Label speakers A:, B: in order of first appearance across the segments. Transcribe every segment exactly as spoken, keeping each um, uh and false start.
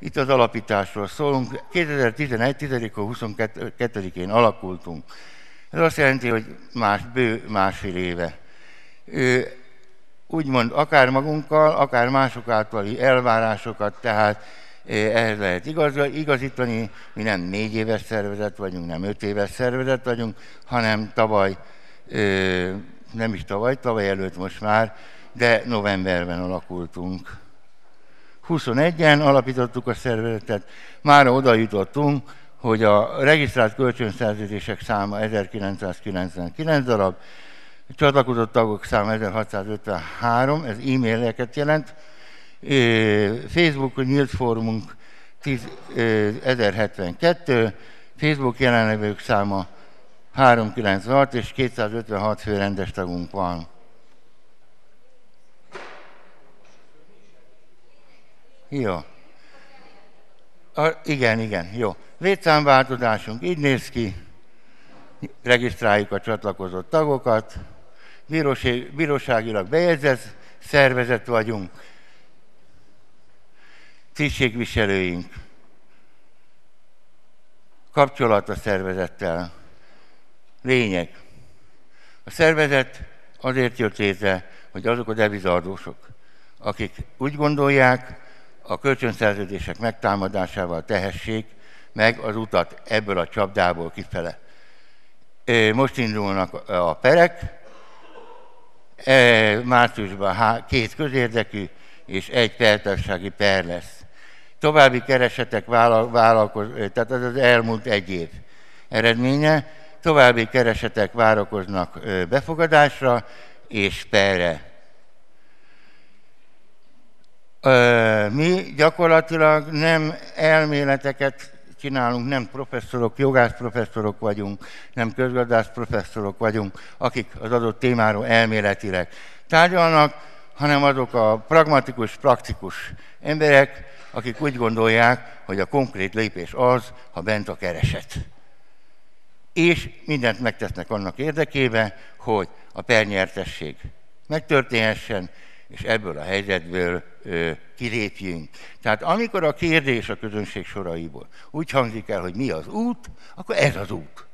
A: Itt az alapításról szólunk. kétezer-tizenegy. tizedike huszonkettedikén alakultunk. Ez azt jelenti, hogy más, bő másfél éve. Úgymond akár magunkkal, akár mások általi elvárásokat, tehát ehhez lehet igazítani. Mi nem négy éves szervezet vagyunk, nem öt éves szervezet vagyunk, hanem tavaly, nem is tavaly, tavaly előtt most már, de novemberben alakultunk. huszonegyen alapítottuk a szervezetet, mára oda jutottunk, hogy a regisztrált kölcsönszerződések száma ezerkilencszázkilencvenkilenc darab, csatlakozott tagok száma ezerhatszázötvenhárom, ez e-maileket jelent, Facebook nyílt fórumunk ezerhetvenkettő, Facebook jelenlevők száma háromszázkilencvenhat és kétszázötvenhat fő rendes tagunk van. Jó. A, igen, igen, jó. Létszámváltozásunk így néz ki, regisztráljuk a csatlakozott tagokat, bíróság, bíróságilag bejegyzett szervezet vagyunk, tisztségviselőink, kapcsolat a szervezettel, lényeg. A szervezet azért jött létre, hogy azok a devizaadósok, akik úgy gondolják, a kölcsönszerződések megtámadásával tehessék meg az utat ebből a csapdából kifele. Most indulnak a perek, márciusban két közérdekű és egy pertársasági per lesz. További keresetek vállalkoz, tehát ez az elmúlt egy év eredménye, további keresetek várakoznak befogadásra és perre. Mi gyakorlatilag nem elméleteket csinálunk, nem professzorok, jogász professzorok vagyunk, nem közgazdász professzorok vagyunk, akik az adott témáról elméletileg tárgyalnak, hanem azok a pragmatikus, praktikus emberek, akik úgy gondolják, hogy a konkrét lépés az, ha bent a kereset. És mindent megtesznek annak érdekében, hogy a pernyertesség megtörténhessen, és ebből a helyzetből ö, kilépjünk. Tehát amikor a kérdés a közönség soraiból úgy hangzik el, hogy mi az út, akkor ez az út.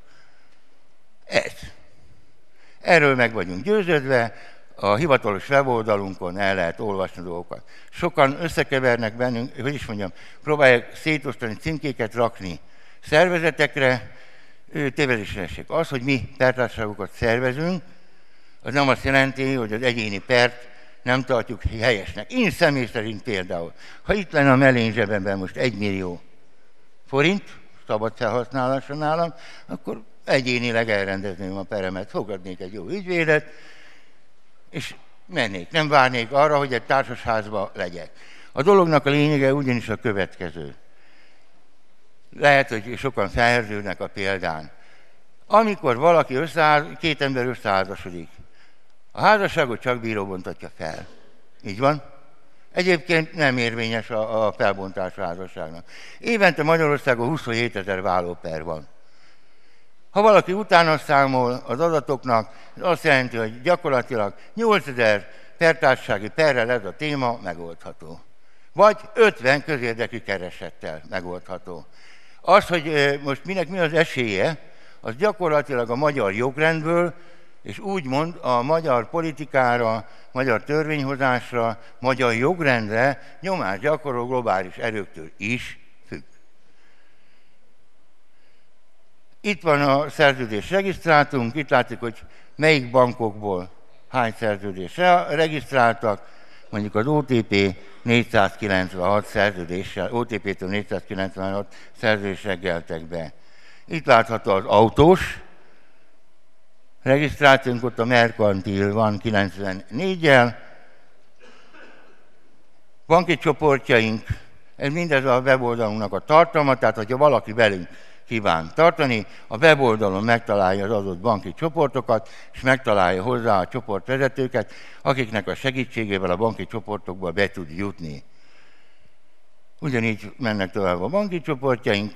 A: Ez. Erről meg vagyunk győződve, a hivatalos weboldalunkon el lehet olvasni dolgokat. Sokan összekevernek bennünk, hogy is mondjam, próbálják szétosztani, címkéket rakni szervezetekre, tévedésesség. Az, hogy mi pertársaságokat szervezünk, az nem azt jelenti, hogy az egyéni pert nem tartjuk helyesnek. Én személy szerint például, ha itt lenne a mellény zsebemben most egy millió forint, szabad felhasználása nálam, akkor egyénileg elrendezném a peremet, fogadnék egy jó ügyvédet, és mennék. Nem várnék arra, hogy egy társasházba legyek. A dolognak a lényege ugyanis a következő. Lehet, hogy sokan felheződnek a példán. Amikor valaki összeház, két ember összeházasodik, a házasságot csak bíró bontatja fel. Így van? Egyébként nem érvényes a, a felbontás a házasságnak. Évente Magyarországon huszonhét ezer vállóper van. Ha valaki utána számol az adatoknak, az azt jelenti, hogy gyakorlatilag nyolcezer pertársasági perrel ez a téma megoldható. Vagy ötven közérdekű keresettel megoldható. Az, hogy most minek mi az esélye, az gyakorlatilag a magyar jogrendből, és úgymond a magyar politikára, magyar törvényhozásra, magyar jogrendre nyomást gyakorló globális erőktől is függ. Itt van a szerződés regisztráltunk, itt látszik, hogy melyik bankokból hány szerződésre regisztráltak, mondjuk az o té pé négyszázkilencvenhat szerződéssel, o té pé-től négyszázkilencvenhat szerződésre geltek be. Itt látható az autós regisztrációnk, ott a Merkantil van kilencvennégyel, banki csoportjaink, ez mindez a weboldalunknak a tartalma, tehát hogyha valaki velünk kíván tartani, a weboldalon megtalálja az adott banki csoportokat, és megtalálja hozzá a csoportvezetőket, akiknek a segítségével a banki csoportokba be tud jutni. Ugyanígy mennek tovább a banki csoportjaink.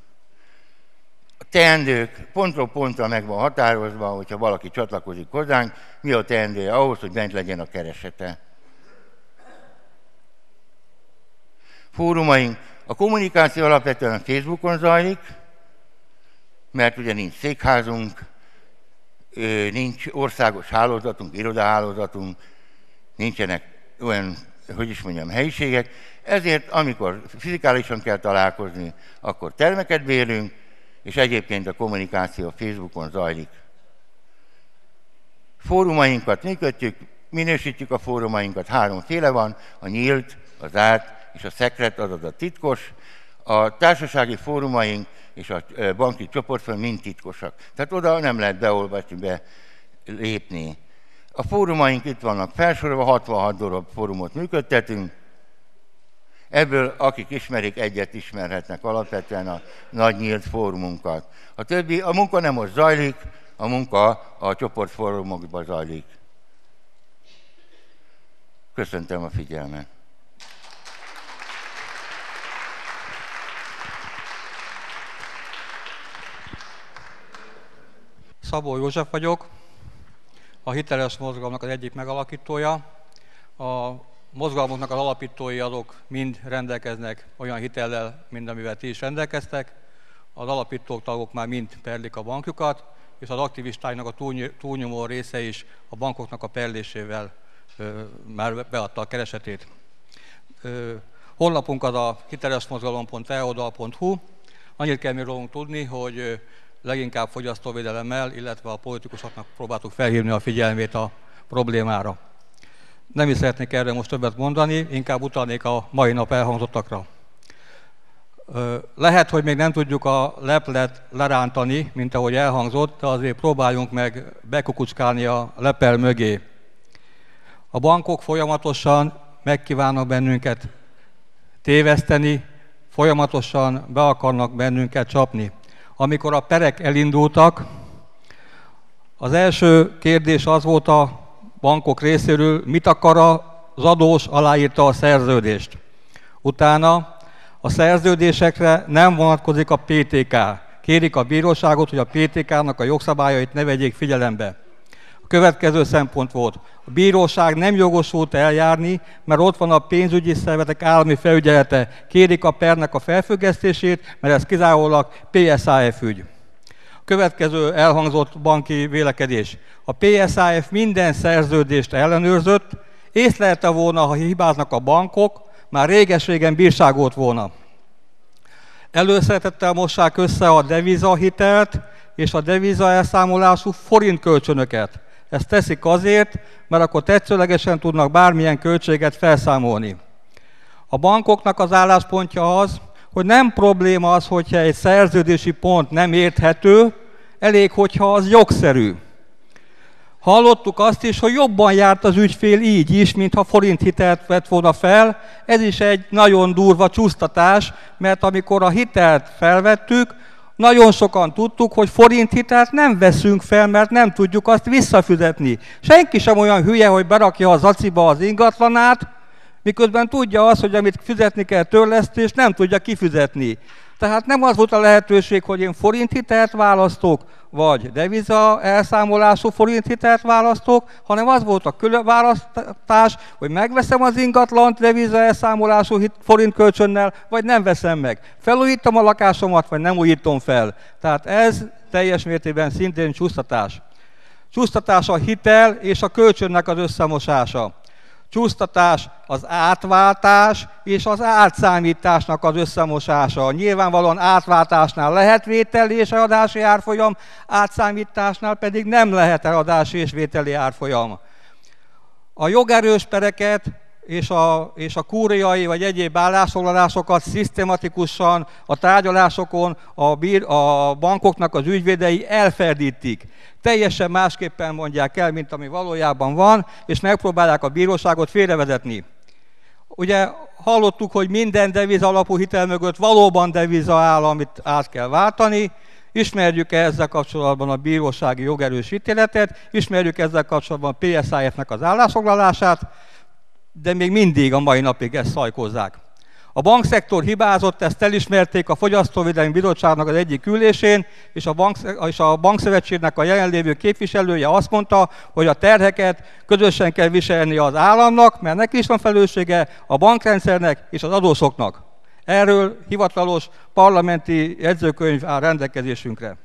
A: A teendők pontról pontra meg van határozva, hogyha valaki csatlakozik hozzánk, mi a teendője ahhoz, hogy bent legyen a keresete. Fórumaink, A kommunikáció alapvetően a Facebookon zajlik, mert ugye nincs székházunk, nincs országos hálózatunk, irodahálózatunk, nincsenek olyan, hogy is mondjam, helyiségek, ezért amikor fizikálisan kell találkozni, akkor termeket bérünk, és egyébként a kommunikáció Facebookon zajlik. Fórumainkat működjük, minősítjük a fórumainkat, háromféle van, a nyílt, a zárt és a szekret, azaz a titkos. A társasági fórumaink és a banki csoportfőn mind titkosak. Tehát oda nem lehet beolvasni, belépni. A fórumaink itt vannak felsorolva, hatvanhat darab fórumot működtetünk. Ebből, akik ismerik, egyet ismerhetnek alapvetően a nagy nyílt fórumunkat. A többi, a munka nem most zajlik, a munka a csoportfórumokban zajlik. Köszöntöm a figyelmet.
B: Szabó József vagyok, a hiteles mozgalomnak az egyik megalakítója. A mozgalmunknak az alapítói azok mind rendelkeznek olyan hitellel, mint amivel ti is rendelkeztek. Az alapítók tagok már mind perlik a bankjukat, és az aktivistáinak a túlnyomó része is a bankoknak a perlésével ö, már beadta a keresetét. Ö, honlapunk az a hitelesmozgalom pont e oldal pont hu. Annyit kell még rólunk tudni, hogy ö, leginkább fogyasztóvédelemmel, illetve a politikusoknak próbáltuk felhívni a figyelmét a problémára. Nem is szeretnék erre most többet mondani, inkább utalnék a mai nap elhangzottakra. Lehet, hogy még nem tudjuk a leplet lerántani, mint ahogy elhangzott, de azért próbáljunk meg bekukucskálni a lepel mögé. A bankok folyamatosan megkívánnak bennünket téveszteni, folyamatosan be akarnak bennünket csapni. Amikor a perek elindultak, az első kérdés az volt a bankok részéről, mit akar az adós, aláírta a szerződést. Utána a szerződésekre nem vonatkozik a pé té ká. Kérik a bíróságot, hogy a pé té ká-nak a jogszabályait ne vegyék figyelembe. A következő szempont volt, a bíróság nem jogosult eljárni, mert ott van a pénzügyi szervezetek állami felügyelete. Kérik a pernek a felfüggesztését, mert ez kizárólag pé es á ef ügy. A következő elhangzott banki vélekedés. A pé es á ef minden szerződést ellenőrzött, észlelte volna, ha hibáznak a bankok, már réges-régen bírságolt volna. Előszeretettel mossák össze a devizahitelt és a deviza elszámolású forint kölcsönöket. Ezt teszik azért, mert akkor tetszőlegesen tudnak bármilyen költséget felszámolni. A bankoknak az álláspontja az, hogy nem probléma az, hogyha egy szerződési pont nem érthető, elég, hogyha az jogszerű. Hallottuk azt is, hogy jobban járt az ügyfél így is, mintha forinthitelt vett volna fel. Ez is egy nagyon durva csúsztatás, mert amikor a hitelt felvettük, nagyon sokan tudtuk, hogy forinthitelt nem veszünk fel, mert nem tudjuk azt visszafizetni. Senki sem olyan hülye, hogy berakja az aciba az ingatlanát, miközben tudja azt, hogy amit fizetni kell törlesztést, nem tudja kifizetni. Tehát nem az volt a lehetőség, hogy én forinthitelt választok, vagy deviza elszámolású forinthitelt választok, hanem az volt a külön választás, hogy megveszem az ingatlant deviza elszámolású forintkölcsönnel, vagy nem veszem meg. Felújítom a lakásomat, vagy nem újítom fel. Tehát ez teljes mértékben szintén csúsztatás. Csúsztatás a hitel és a kölcsönnek az összemosása. Csúsztatás az átváltás és az átszámításnak az összemosása. Nyilvánvalóan átváltásnál lehet vételi és eladási árfolyam, átszámításnál pedig nem lehet eladási és vételi árfolyam. A jogerős pereket és a, és a kúriai vagy egyéb állásfoglalásokat szisztematikusan a tárgyalásokon a, bír, a bankoknak az ügyvédei elferdítik. Teljesen másképpen mondják el, mint ami valójában van, és megpróbálják a bíróságot félrevezetni. Ugye hallottuk, hogy minden deviza alapú hitel mögött valóban deviza áll, amit át kell váltani. Ismerjük ezzel kapcsolatban a bírósági jogerős ítéletet, ismerjük ezzel kapcsolatban a pé es á ef-nek az állásfoglalását, de még mindig a mai napig ezt szajkozzák. A bankszektor hibázott, ezt elismerték a Fogyasztóvédelmi Bizottságnak az egyik ülésén, és a, bank, és a Bankszövetségnek a jelenlévő képviselője azt mondta, hogy a terheket közösen kell viselni az államnak, mert neki is van felelőssége, a bankrendszernek és az adósoknak. Erről hivatalos parlamenti jegyzőkönyv áll rendelkezésünkre.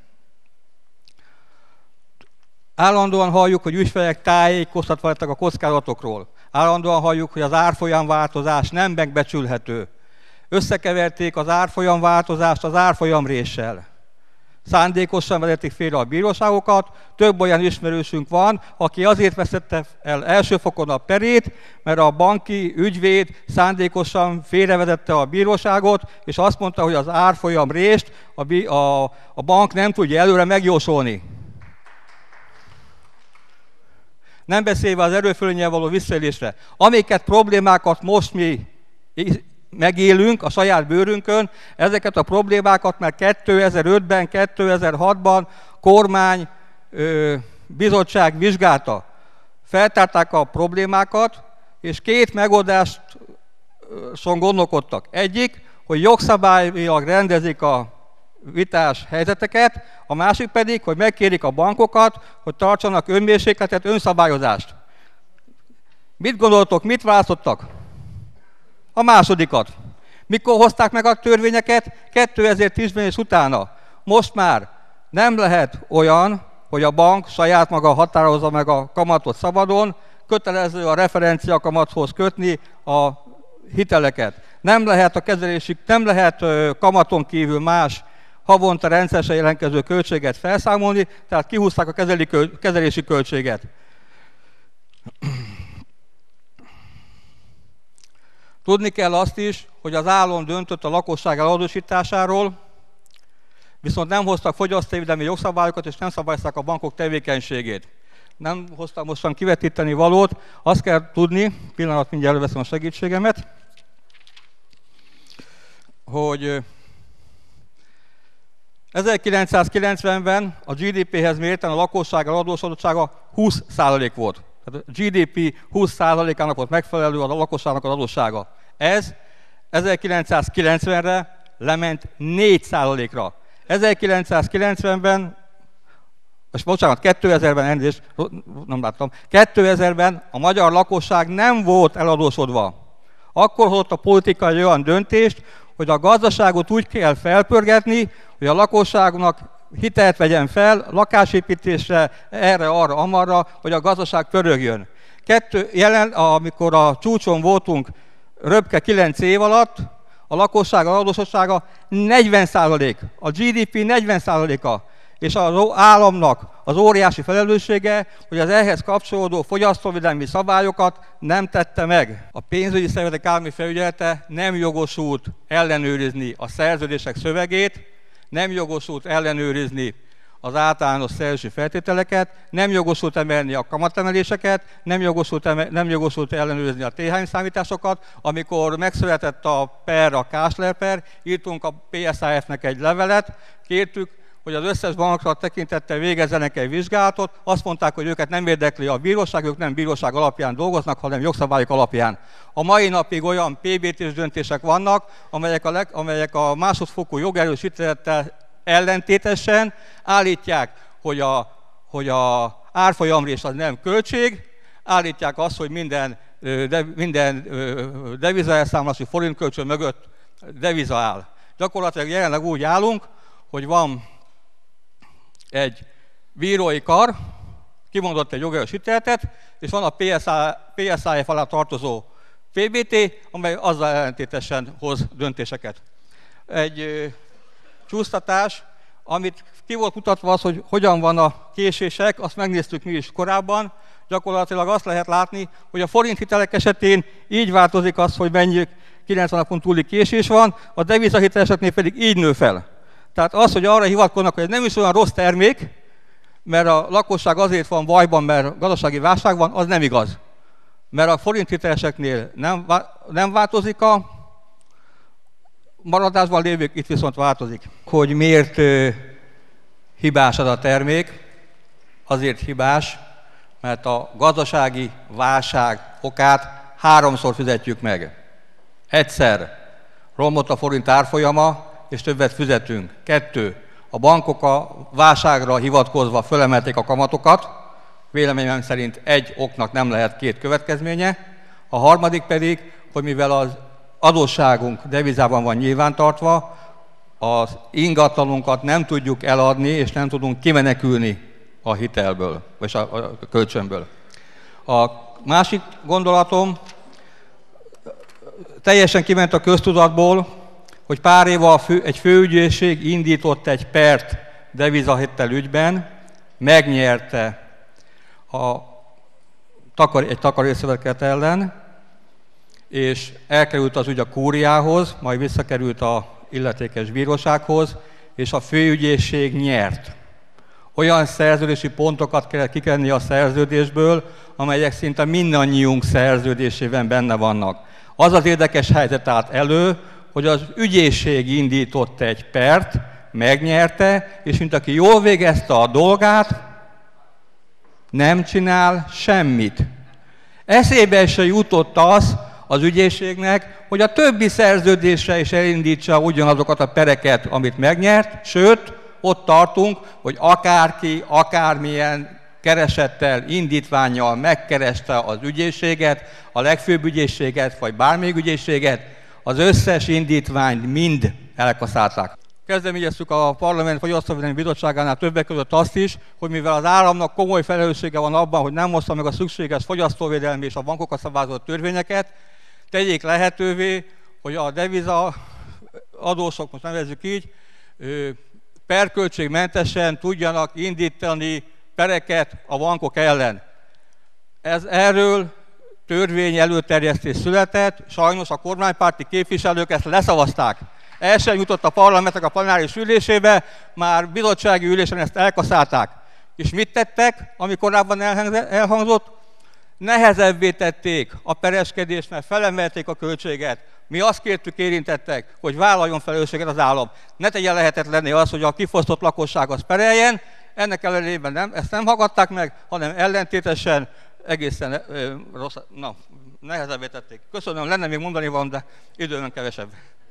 B: Állandóan halljuk, hogy ügyfelek tájékoztatva lettek a kockázatokról. Állandóan halljuk, hogy az árfolyam változás nem megbecsülhető. Összekeverték az árfolyam változást az árfolyamréssel. Szándékosan vezetik félre a bíróságokat. Több olyan ismerősünk van, aki azért vesztette el első fokon a perét, mert a banki ügyvéd szándékosan félrevezette a bíróságot, és azt mondta, hogy az árfolyamrést a, a, a bank nem tudja előre megjósolni. Nem beszélve az erőfölényel való visszaélésre. Amiket problémákat most mi megélünk a saját bőrünkön, ezeket a problémákat már kétezer-ötben, kétezer-hatban kormány, ö, bizottság vizsgálta. Feltárták a problémákat, és két megoldáson gondolkodtak. Egyik, hogy jogszabályilag rendezik a vitás helyzeteket, a másik pedig, hogy megkérik a bankokat, hogy tartsanak önmérsékletet, önszabályozást. Mit gondoltok, mit választottak? A másodikat. Mikor hozták meg a törvényeket? kétezer-tízben és utána. Most már nem lehet olyan, hogy a bank saját maga határozza meg a kamatot szabadon, kötelező a referencia kamathoz kötni a hiteleket. Nem lehet a kezelési, nem lehet kamaton kívül más havonta rendszeresen jelentkező költséget felszámolni, tehát kihúzták a kezelési költséget. Tudni kell azt is, hogy az állam döntött a lakosság eladósításáról, viszont nem hoztak fogyasztóvédelmi jogszabályokat, és nem szabályozták a bankok tevékenységét. Nem hoztam mostan kivetíteni valót, azt kell tudni, pillanat, mindjárt előveszem a segítségemet, hogy ezerkilencszázkilencvenben a gé dé péhez mérten a lakosság eladósodottsága húsz százalék volt. Tehát a gé dé pé húsz százalékának volt megfelelő a lakosságnak az adóssága. Ez ezerkilencszázkilencvenre lement négy százalékra. ezerkilencszázkilencvenben, és bocsánat, kétezerben, elnézést, nem láttam, kétezerben a magyar lakosság nem volt eladósodva. Akkor hozott a politikai olyan döntést, hogy a gazdaságot úgy kell felpörgetni, hogy a lakosságnak hitelt vegyen fel lakásépítésre, erre, arra, amarra, hogy a gazdaság pörögjön. Kettő, jelen, amikor a csúcson voltunk röpke kilenc év alatt, a lakosság adóssága negyven százalék, a gé dé pé negyven százaléka, és az államnak az óriási felelőssége, hogy az ehhez kapcsolódó fogyasztóvédelmi szabályokat nem tette meg. A pénzügyi szervezetek állami felügyelete nem jogosult ellenőrizni a szerződések szövegét, nem jogosult ellenőrizni az általános szerződési feltételeket, nem jogosult emelni a kamatemeléseket, nem jogosult, emel, nem jogosult ellenőrizni a té há em számításokat. Amikor megszületett a per, a Kásler per, írtunk a pé es á ef-nek egy levelet, kértük, hogy az összes bankra tekintettel végezzenek egy vizsgálatot, azt mondták, hogy őket nem érdekli a bíróság, ők nem bíróság alapján dolgoznak, hanem jogszabályok alapján. A mai napig olyan pé bé té-s döntések vannak, amelyek a, leg, amelyek a másodfokú jogerős ítélettel ellentétesen állítják, hogy a, hogy a árfolyamrés az nem költség, állítják azt, hogy minden, de, minden devizaelszámolási forintkölcsön mögött deviza áll. Gyakorlatilag jelenleg úgy állunk, hogy van egy bírói kar, kimondott egy jogerős ítéletet, és van a pé es á ef alá tartozó pé bé té, amely azzal ellentétesen hoz döntéseket. Egy ö, csúsztatás, amit ki volt mutatva az, hogy hogyan van a késések, azt megnéztük mi is korábban. Gyakorlatilag azt lehet látni, hogy a forinthitelek esetén így változik az, hogy mennyi kilencven napon túli késés van, a devizahitel esetnél pedig így nő fel. Tehát az, hogy arra hivatkoznak, hogy ez nem is olyan rossz termék, mert a lakosság azért van bajban, mert gazdasági válság van, az nem igaz. Mert a forinthiteleseknél nem, nem változik a maradásban lévők, itt viszont változik. Hogy miért ö, hibás az a termék? Azért hibás, mert a gazdasági válság okát háromszor fizetjük meg. Egyszer romlott a forint árfolyama, és többet fizetünk. Kettő, a bankok a válságra hivatkozva fölemelték a kamatokat, véleményem szerint egy oknak nem lehet két következménye. A harmadik pedig, hogy mivel az adósságunk devizában van nyilvántartva, az ingatlanunkat nem tudjuk eladni, és nem tudunk kimenekülni a hitelből, vagy a, a kölcsönből. A másik gondolatom, teljesen kiment a köztudatból, hogy pár éve fő, egy főügyészség indított egy pert devizahittel ügyben, megnyerte a, takar, egy takarészszövetkezet ellen, és elkerült az ügy a kúriához, majd visszakerült a illetékes bírósághoz, és a főügyészség nyert. Olyan szerződési pontokat kellett kikenni a szerződésből, amelyek szinte mindannyiunk szerződésében benne vannak. Az az érdekes helyzet állt elő, hogy az ügyészség indított egy pert, megnyerte, és mint aki jól végezte a dolgát, nem csinál semmit. Eszébe se jutott az az ügyészségnek, hogy a többi szerződésre is elindítsa ugyanazokat a pereket, amit megnyert, sőt, ott tartunk, hogy akárki, akármilyen keresettel, indítvánnyal megkereste az ügyészséget, a legfőbb ügyészséget, vagy bármelyik ügyészséget, az összes indítványt mind elkaszálták. Kezdeményeztük a Parlament Fogyasztóvédelmi Bizottságánál többek között azt is, hogy mivel az államnak komoly felelőssége van abban, hogy nem hozta meg a szükséges fogyasztóvédelmi és a bankokat szabályozó törvényeket, tegyék lehetővé, hogy a deviza adósok, most nevezzük így, perköltségmentesen tudjanak indítani pereket a bankok ellen. Ez erről törvény előterjesztés született, sajnos a kormánypárti képviselők ezt leszavazták. El sem jutott a parlamentnek a plenáris ülésébe, már bizottsági ülésen ezt elkaszálták. És mit tettek, ami korábban elhangzott? Nehezebbé tették a pereskedést, mert felemelték a költséget. Mi azt kértük, érintettek, hogy vállaljon felelősséget az állam. Ne tegye lehetetlenné az, hogy a kifosztott lakosság az pereljen. Ennek ellenében nem, ezt nem hallgatták meg, hanem ellentétesen egészen ö, rossz, na, nehezebbé tették. Köszönöm, lenne még mondani van, de időn kevesebb.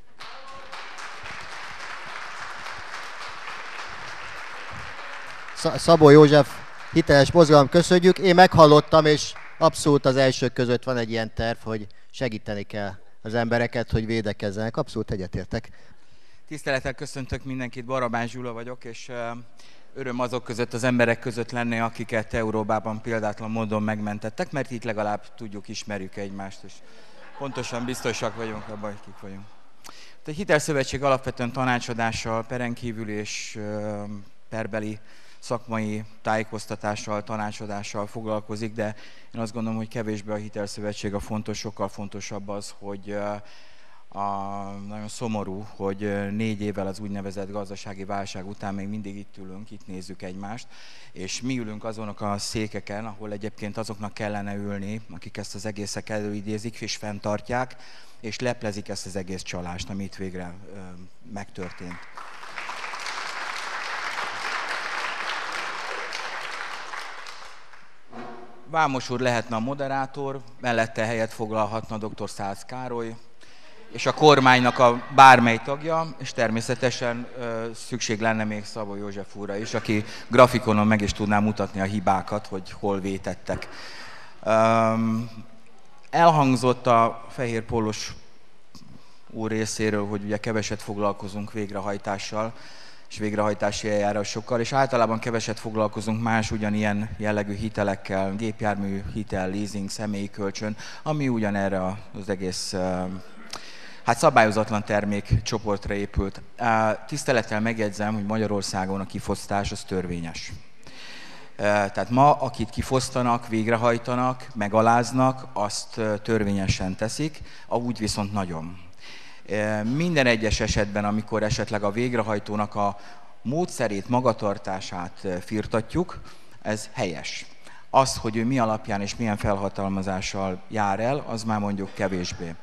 C: Szabó József, hiteles mozgalom, köszönjük. Én meghallottam, és abszolút az elsők között van egy ilyen terv, hogy segíteni kell az embereket, hogy védekezzenek. Abszolút egyetértek.
D: Tisztelettel köszöntök mindenkit, Barabás Gyula vagyok, és öröm azok között, az emberek között lenni, akiket Európában példátlan módon megmentettek, mert itt legalább tudjuk, ismerjük egymást, és pontosan biztosak vagyunk abban, hogy kik vagyunk. A Hitelszövetség alapvetően tanácsadással, peren kívül és perbeli szakmai tájékoztatással, tanácsadással foglalkozik, de én azt gondolom, hogy kevésbé a Hitelszövetség a fontos, sokkal fontosabb az, hogy a, nagyon szomorú, hogy négy évvel az úgynevezett gazdasági válság után még mindig itt ülünk, itt nézzük egymást, és mi ülünk azonok a székeken, ahol egyébként azoknak kellene ülni, akik ezt az egészet előidézik és fenntartják, és leplezik ezt az egész csalást, ami itt végre ö, megtörtént. Vámos úr lehetne a moderátor, mellette helyet foglalhatna dr. Szász Károly, és a kormánynak a bármely tagja, és természetesen ö, szükség lenne még Szabó József úrra is, aki grafikonon meg is tudná mutatni a hibákat, hogy hol vétettek. Um, elhangzott a fehér pólós úr részéről, hogy ugye keveset foglalkozunk végrehajtással, és végrehajtási eljárásokkal, és általában keveset foglalkozunk más ugyanilyen jellegű hitelekkel, gépjármű hitel, leasing, személyi kölcsön, ami ugyanerre az egész hát szabályozatlan termékcsoportra épült. Tisztelettel megjegyzem, hogy Magyarországon a kifosztás az törvényes. Tehát ma, akit kifosztanak, végrehajtanak, megaláznak, azt törvényesen teszik, úgy viszont nagyon. Minden egyes esetben, amikor esetleg a végrehajtónak a módszerét, magatartását firtatjuk, ez helyes. Az, hogy ő mi alapján és milyen felhatalmazással jár el, az már mondjuk kevésbé.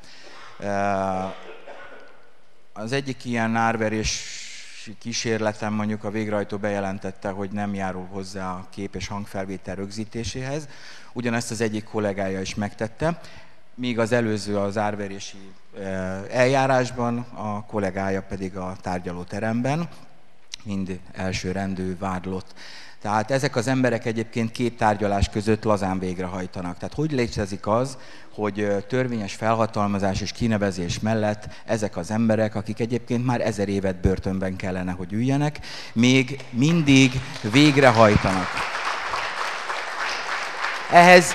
D: Az egyik ilyen árverési kísérletem mondjuk a végrehajtó bejelentette, hogy nem járul hozzá a kép- és hangfelvétel rögzítéséhez. Ugyanezt az egyik kollégája is megtette, míg az előző az árverési eljárásban, a kollégája pedig a tárgyalóteremben. mind elsőrendű vádlott. Tehát ezek az emberek egyébként két tárgyalás között lazán végrehajtanak. Tehát hogy létezik az, hogy törvényes felhatalmazás és kinevezés mellett ezek az emberek, akik egyébként már ezer évet börtönben kellene, hogy üljenek, még mindig végrehajtanak. Ehhez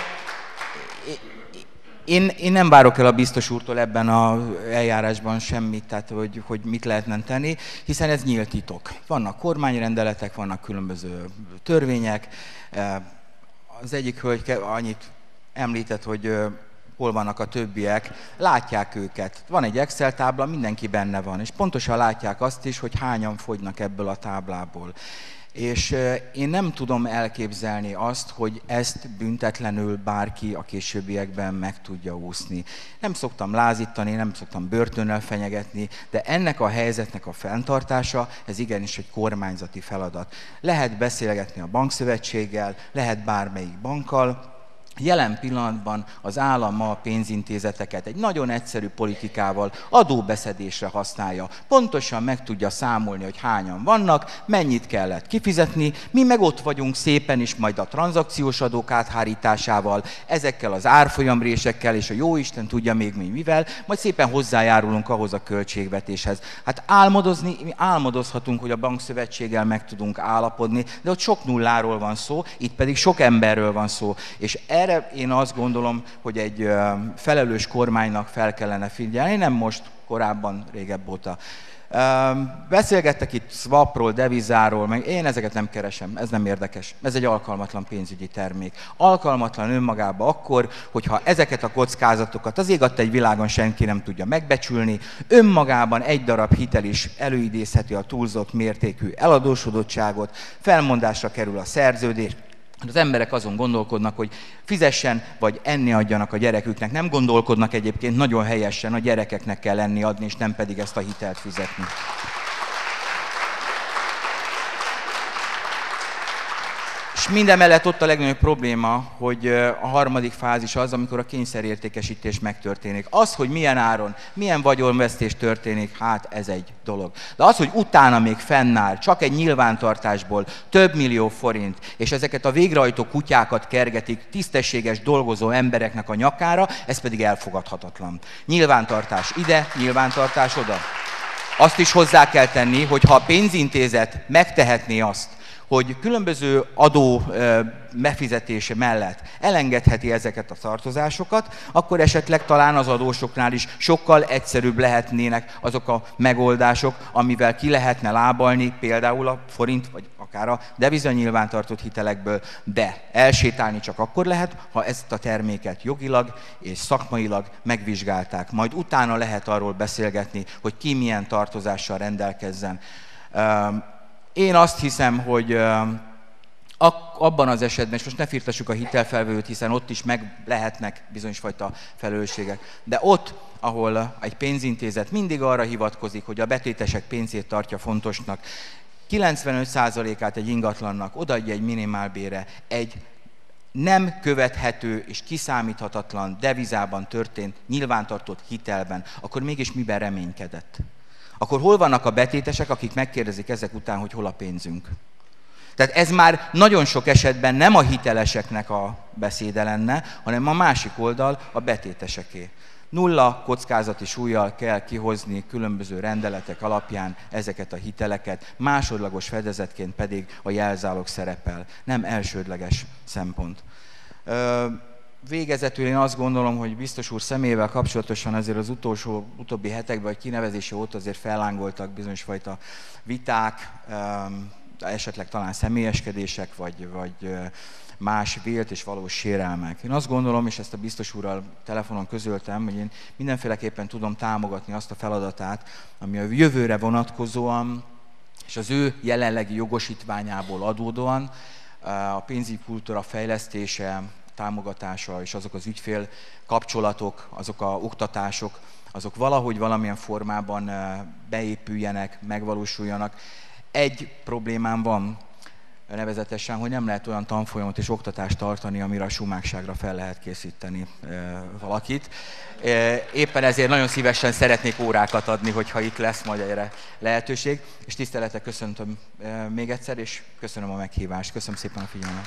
D: én, én nem várok el a biztos úrtól ebben az eljárásban semmit, tehát hogy, hogy mit lehetne tenni, hiszen ez nyílt titok. Vannak kormányrendeletek, vannak különböző törvények. Az egyik hölgy annyit említett, hogy hol vannak a többiek, látják őket. Van egy Excel tábla, mindenki benne van, és pontosan látják azt is, hogy hányan fogynak ebből a táblából. És én nem tudom elképzelni azt, hogy ezt büntetlenül bárki a későbbiekben meg tudja úszni. Nem szoktam lázítani, nem szoktam börtönnel fenyegetni, de ennek a helyzetnek a fenntartása, ez igenis egy kormányzati feladat. Lehet beszélgetni a bankszövetséggel, lehet bármelyik bankkal. Jelen pillanatban az állam a pénzintézeteket egy nagyon egyszerű politikával adóbeszedésre használja. Pontosan meg tudja számolni, hogy hányan vannak, mennyit kellett kifizetni, mi meg ott vagyunk szépen is majd a tranzakciós adók áthárításával, ezekkel az árfolyamrésekkel, és a jóisten tudja még mi mivel, majd szépen hozzájárulunk ahhoz a költségvetéshez. Hát álmodozni, mi álmodozhatunk, hogy a bankszövetséggel meg tudunk állapodni, de ott sok nulláról van szó, itt pedig sok emberről van szó, és erre én azt gondolom, hogy egy felelős kormánynak fel kellene figyelni, nem most, korábban, régebb óta. Beszélgettek itt swapról, devizáról, meg én ezeket nem keresem, ez nem érdekes. Ez egy alkalmatlan pénzügyi termék. Alkalmatlan önmagában akkor, hogyha ezeket a kockázatokat az ég adta egy világon senki nem tudja megbecsülni, önmagában egy darab hitel is előidézheti a túlzott mértékű eladósodottságot, felmondásra kerül a szerződés. Az emberek azon gondolkodnak, hogy fizessen, vagy enni adjanak a gyereküknek. Nem gondolkodnak egyébként nagyon helyesen, a gyerekeknek kell enni adni, és nem pedig ezt a hitelt fizetni. És mindemellett ott a legnagyobb probléma, hogy a harmadik fázis az, amikor a kényszerértékesítés megtörténik. Az, hogy milyen áron, milyen vagyonvesztés történik, hát ez egy dolog. De az, hogy utána még fennáll, csak egy nyilvántartásból több millió forint, és ezeket a végrehajtó kutyákat kergetik tisztességes dolgozó embereknek a nyakára, ez pedig elfogadhatatlan. Nyilvántartás ide, nyilvántartás oda. Azt is hozzá kell tenni, hogy ha a pénzintézet megtehetné azt, hogy különböző adó befizetése mellett elengedheti ezeket a tartozásokat, akkor esetleg talán az adósoknál is sokkal egyszerűbb lehetnének azok a megoldások, amivel ki lehetne lábalni például a forint, vagy akár a devizanyilvántartott hitelekből, de elsétálni csak akkor lehet, ha ezt a terméket jogilag és szakmailag megvizsgálták. Majd utána lehet arról beszélgetni, hogy ki milyen tartozással rendelkezzen. Én azt hiszem, hogy abban az esetben, és most ne firtassuk a hitelfelvevőt, hiszen ott is meg lehetnek bizonyos fajta felelősségek, de ott, ahol egy pénzintézet mindig arra hivatkozik, hogy a betétesek pénzét tartja fontosnak, kilencvenöt százalékát egy ingatlannak odaadja egy minimálbérre, egy nem követhető és kiszámíthatatlan devizában történt nyilvántartott hitelben, akkor mégis miben reménykedett? Akkor hol vannak a betétesek, akik megkérdezik ezek után, hogy hol a pénzünk? Tehát ez már nagyon sok esetben nem a hiteleseknek a beszéde lenne, hanem a másik oldal a betéteseké. Nulla kockázati súllyal kell kihozni különböző rendeletek alapján ezeket a hiteleket, másodlagos fedezetként pedig a jelzálog szerepel, nem elsődleges szempont. Végezetül én azt gondolom, hogy biztos úr személyével kapcsolatosan azért az utolsó, utóbbi hetekben, vagy kinevezése óta azért fellángoltak bizonyos fajta viták, esetleg talán személyeskedések, vagy, vagy más vélt és valós sérelmek. Én azt gondolom, és ezt a biztos úrral telefonon közöltem, hogy én mindenféleképpen tudom támogatni azt a feladatát, ami a jövőre vonatkozóan, és az ő jelenlegi jogosítványából adódóan a pénzügyi kultúra fejlesztése, támogatása és azok az ügyfél kapcsolatok, azok a oktatások, azok valahogy valamilyen formában beépüljenek, megvalósuljanak. Egy problémám van. nevezetesen, hogy nem lehet olyan tanfolyamot és oktatást tartani, amire a sumákságra fel lehet készíteni valakit. Éppen ezért nagyon szívesen szeretnék órákat adni, hogyha itt lesz majd erre lehetőség. És tisztelettel köszöntöm még egyszer, és köszönöm a meghívást. Köszönöm szépen a figyelmet.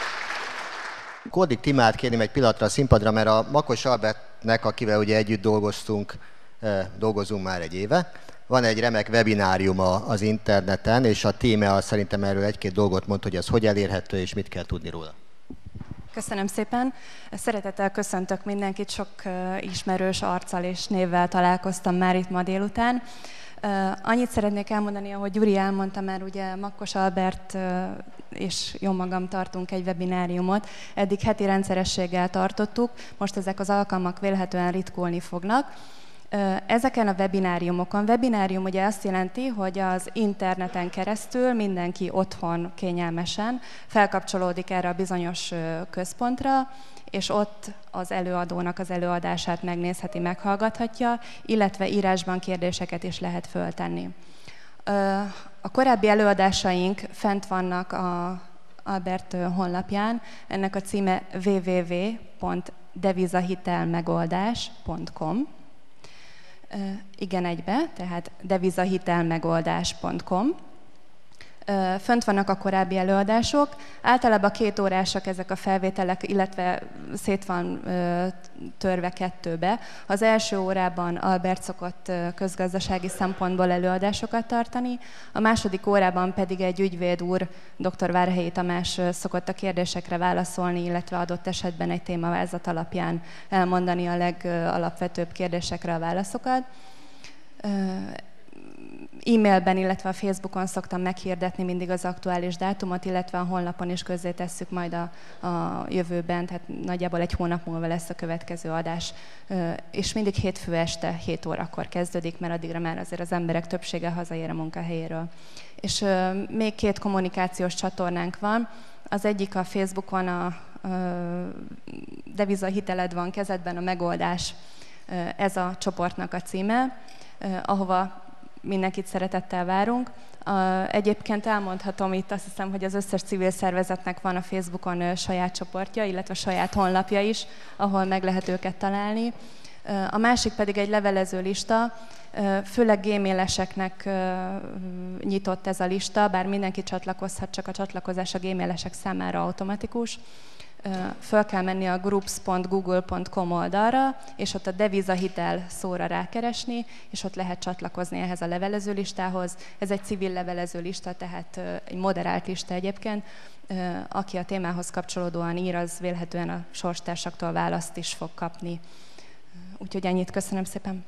C: Kódik Timát kérném egy pillanatra a színpadra, mert a Makos Albertnek, akivel ugye együtt dolgoztunk, dolgozunk már egy éve, van egy remek webináriuma az interneten, és a Tíme szerintem erről egy-két dolgot mond, hogy az hogy elérhető, és mit kell tudni róla.
E: Köszönöm szépen. Szeretettel köszöntök mindenkit, sok ismerős arccal és névvel találkoztam már itt ma délután. Annyit szeretnék elmondani, ahogy Gyuri elmondta már, ugye Makkos Albert és jó magam tartunk egy webináriumot. Eddig heti rendszerességgel tartottuk, most ezek az alkalmak vélhetően ritkulni fognak. Ezeken a webináriumokon, webinárium ugye azt jelenti, hogy az interneten keresztül mindenki otthon kényelmesen felkapcsolódik erre a bizonyos központra, és ott az előadónak az előadását megnézheti, meghallgathatja, illetve írásban kérdéseket is lehet föltenni. A korábbi előadásaink fent vannak a Albert honlapján, ennek a címe double-u double-u double-u pont devizahitelmegoldás pont com. Igen, egybe, tehát devizahitelmegoldás pont com. Fönt vannak a korábbi előadások, általában két órásak ezek a felvételek, illetve szét van törve kettőbe. Az első órában Albert szokott közgazdasági szempontból előadásokat tartani, a második órában pedig egy ügyvéd úr, dr. Várhelyi Tamás szokott a kérdésekre válaszolni, illetve adott esetben egy témavázat alapján elmondani a legalapvetőbb kérdésekre a válaszokat. E-mailben, illetve a Facebookon szoktam meghirdetni mindig az aktuális dátumot, illetve a honlapon is közzétesszük majd a, a jövőben, tehát nagyjából egy hónap múlva lesz a következő adás. És mindig hétfő este hét órakor kezdődik, mert addigra már azért az emberek többsége hazaér a munkahelyéről. És még két kommunikációs csatornánk van. Az egyik a Facebookon, a, a devizahiteled van kezedben, a megoldás. Ez a csoportnak a címe, ahova mindenkit szeretettel várunk. Egyébként elmondhatom itt, azt hiszem, hogy az összes civil szervezetnek van a Facebookon saját csoportja, illetve saját honlapja is, ahol meg lehet őket találni. A másik pedig egy levelező lista, főleg gmaileseknek nyitott ez a lista, bár mindenki csatlakozhat, csak a csatlakozás a gmailesek számára automatikus. Föl kell menni a groups pont google pont com oldalra, és ott a devizahitel szóra rákeresni, és ott lehet csatlakozni ehhez a levelező listához. Ez egy civil levelező lista, tehát egy moderált lista egyébként. Aki a témához kapcsolódóan ír, az vélhetően a sorstársaktól választ is fog kapni. Úgyhogy ennyit, köszönöm szépen.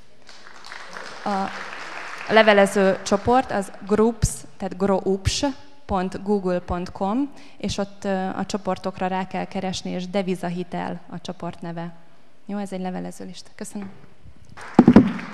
E: A levelező csoport az groups, tehát groups pont google pont com, és ott a csoportokra rá kell keresni, és devizahitel a csoport neve. Jó, ez egy levelező lista. Köszönöm.